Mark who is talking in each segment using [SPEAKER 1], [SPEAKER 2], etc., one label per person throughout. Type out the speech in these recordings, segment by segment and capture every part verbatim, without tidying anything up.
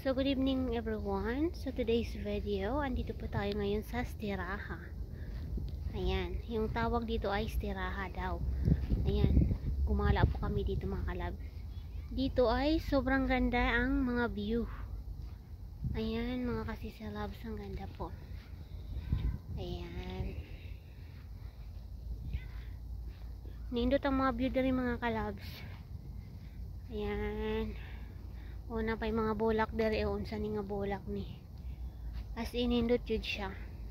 [SPEAKER 1] So, good evening everyone. So, today's video, andito po tayo ngayon sa Stiraha. Ayan, yung tawag dito ay Stiraha daw. Ayan, gumala po kami dito mga kalab. Dito ay sobrang ganda ang mga view. Ayan, mga kasisalabs, ang ganda po. Ayan. Nindot ang mga view dari mga kalabs. Ayan. Una pa yung mga bulak dari o unsa ni nga bulak ni. As in indot jud siya.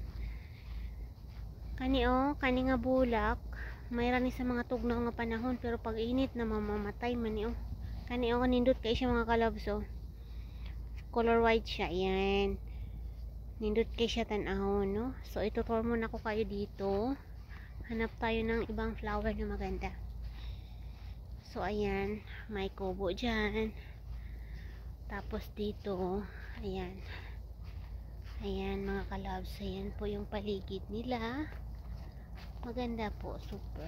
[SPEAKER 1] Kani o, kani nga bulak, mayroon ni sa mga tugnaw nga panahon pero pag init na mamamatay man ni o. Kani o nindot kay siya mga kalabs o. Color white siya. Ayan. Nindot kay siya tan-ahon no. So itutur muna ko kayo dito. Hanap tayo ng ibang flower na maganda. So ayan, may kubo dyan. Tapos dito, ayan. Ayan mga kalabs, ayan po yung paligid nila. Maganda po, super.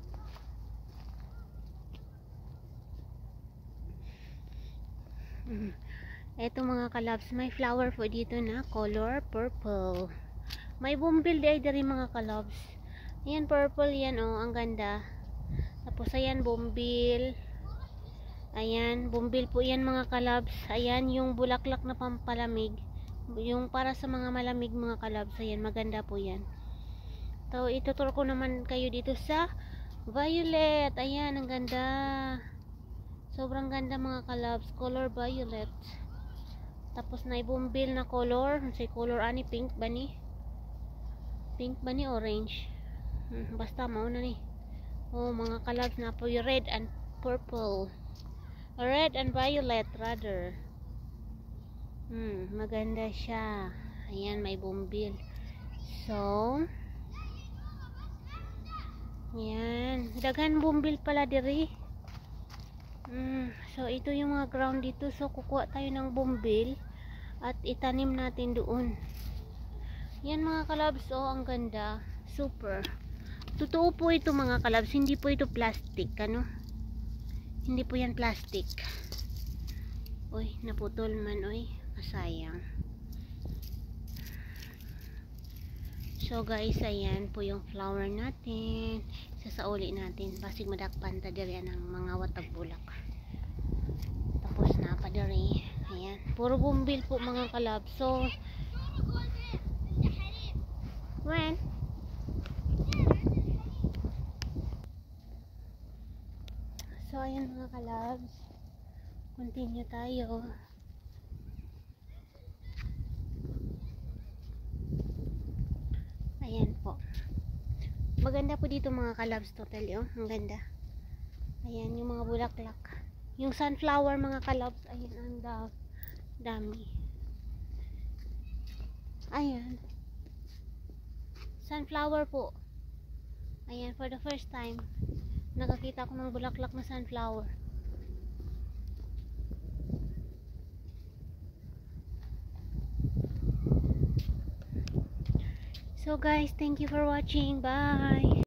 [SPEAKER 1] Mm. Eto mga kalabs, may flower po dito na color purple. May bumbil di ay dari mga kalabs. Ayan, purple yan oh, ang ganda. Tapos ayan, bumbil. Ayan, bumbil po yan mga kalabs. Ayan, yung bulaklak na pampalamig. Yung para sa mga malamig mga kalabs. Ayan, maganda po yan. So, ituturo ko naman kayo dito sa violet. Ayan, ang ganda. Sobrang ganda mga kalabs. Color violet. Tapos na bumbil na color. Say color ani, pink ba ni? Pink ba ni? Orange? Hmm, basta mauna ni. Oh, mga kalabs na po yung red and purple. Red and violet rather. Hmm, maganda siya. Ayan, may bumbil. So, ayan, daghan bumbil pala diri. Hmm, so ito yung mga ground dito. So, kukuha tayo ng bumbil at itanim natin doon. Yan mga kalabs, oh, ang ganda. Super. Totoo po ito mga kalabs, hindi po ito plastic, ano? Hindi po yan plastic. Uy, naputol man, uy. Masayang. So guys, ayan po yung flower natin. Sasauli natin. Basig madakpan ta diri ng mga watag bulak. Tapos na pa diri. Ayan. Puro bumbil po mga kalab. So, when? So, ayan mga kalabs. Continue tayo. Ayan po. Maganda po dito mga kalabs totally. Oh. Ang ganda. Ayan yung mga bulaklak. Yung sunflower mga kalabs. Ayan ang da dami. Ayan. Sunflower po. Ayan for the first time. Nakakita ko ng bulaklak na sunflower. So guys, thank you for watching. Bye!